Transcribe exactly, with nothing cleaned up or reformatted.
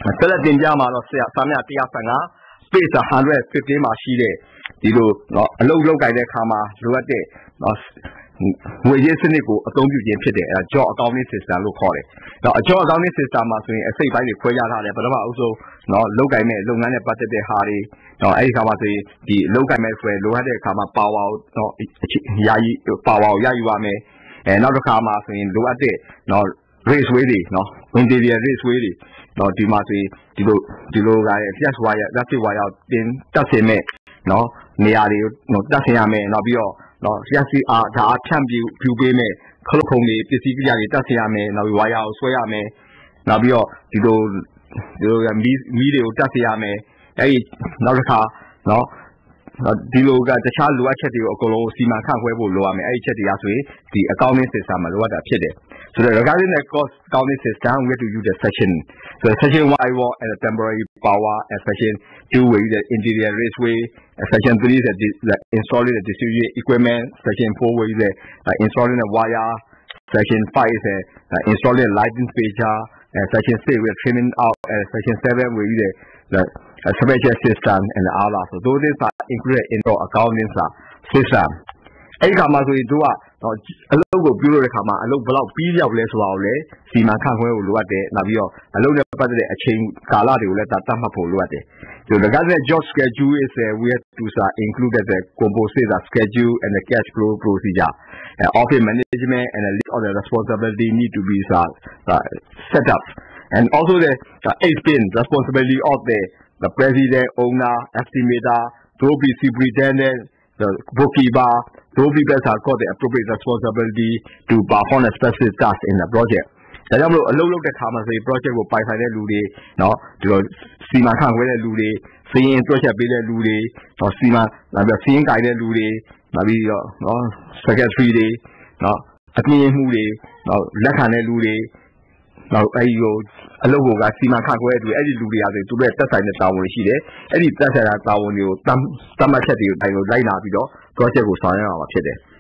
ဆက်လက်တင်ပြမှာတော့ဆရာစာမျက်one fifty-five page one fifteenမှာရှိတဲ့ဒီလိုနော်အလုပ်လုပ်ကြတဲ့အခါမှာလိုအပ်တဲ့နော်ငွေရေးစနစ်ကိုအသုံးပြုခြင်းဖြစ်တယ်အဲဒါ job accounting system လို့ခေါ်တယ်။နော် job accounting system မှာဆိုရင်အစိတ်ပိုင်းတွေခွဲခြားထားတယ်ပထမအဆုံးနော်လုပ်ကြတဲ့လုပ်ငန်းနဲ့ပတ်သက်တဲ့ဟာတွေနော်အဲဒီခါမှာဆိုရင်ဒီလုပ်ကြမဲ့ဆိုရင်လိုအပ်တဲ့အခါမှာ power နော်ယာယီ power ကိုရယူရမယ်။အဲနောက်တစ်ခါမှာဆိုရင်လိုအပ်တဲ့နော် raceway တွေနော် interior raceway တွေနော်ဒီမှာဆိုရင်ဒီလိုဒီလိုကလည်း flash wire electric wire တင်တက်ဆင်မဲ့နော်နေရာတွေနော်တက်ဆင်ရမယ်နောက်ပြီးတော့နော် flash အားဒါအဖြန့်ပြူပြူပေးမဲ့ခလုတ်ခုံတွေပစ္စည်းကိရိယာတွေတက်ဆင်ရမယ်နောက်ပြီး wire ကိုဆွဲရမယ်နောက်ပြီးတော့ဒီလိုဒီလိုမီးမီးတွေကိုတက်ဆင်ရမယ်အဲဒီနောက်တစ်ခါနော်ဒီလိုကတခြားလိုအပ်ချက်တွေကိုအကုန်လုံးစီမံခန့်ခွဲဖို့လိုရမယ်အဲ့ဒီချက်တွေကဆိုရင်ဒီ accounting system မှာလိုအပ်တာဖြစ်တယ်ဆိုတော့ regarding the cost accounting system we have to use the section so section one I want and the temporary power and section two will use the interior raceway and section three is the, the installing the distribution equipment section four will use the uh, installing the wire section five is the uh, installing the lighting fixture and section six we are trimming out and section seven will use the the uh, special system and the other so those things are included in the accounting system အဲ့ဒီခါမှာဆိုရင်တို့ကတော့အလုပ်ကိုပြုလုပ်တဲ့ခါမှာအလုပ်ဘယ်လောက်ပြီးရောက်လဲဆိုတာကိုလည်းစီမံခန့်ခွဲဖို့လိုအပ်တယ်နောက်ပြီးတော့အလုပ်နဲ့ပတ်သက်တဲ့အချိန်ကာလတွေကိုလည်းသတ်မှတ်ဖို့လိုအပ်တယ်ဆိုတော့ regarding job schedule is uh, we have to uh, include the composite the schedule and the cash flow procedure uh, office management and the list of the responsibility need to be uh, uh, set up and also the uh, eight pin responsibility of the the president owner estimator to be superintendent the bookkeeper those people have got the appropriate responsibility to perform a specific task in the project ဒါကြောင့်မလို့အလုပ်လုပ်တဲ့ခါမှာဆိုရင် project ကိုပိုင်ဆိုင်တဲ့လူတွေเนาะဒီလိုစီမံခန့်ခွဲတဲ့လူတွေစီရင်တွက်ချက်ပေးတဲ့လူတွေเนาะစီမံနောက်ပြီးစီရင်ကိုင်တဲ့လူတွေနောက်ပြီးတော့เนาะ secretary တွေเนาะအပြင်မှုတွေเนาะလက်ခံတဲ့လူတွေနောက်အဲဒီကိုအလုပ်ကိုကစီမံခန့်ခွဲတဲ့လူအဲ့ဒီလူတွေအားဆိုသူတို့တက်ဆိုင်တဲ့တာဝန်ရှိတယ်အဲ့ဒီတက်ဆိုင်တဲ့တာဝန်တွေကိုတတ်မှတ်ချက်တွေကိုလိုက်လာပြီးတော့ project ကိုဆောင်ရွက်ရမှာဖြစ်တယ်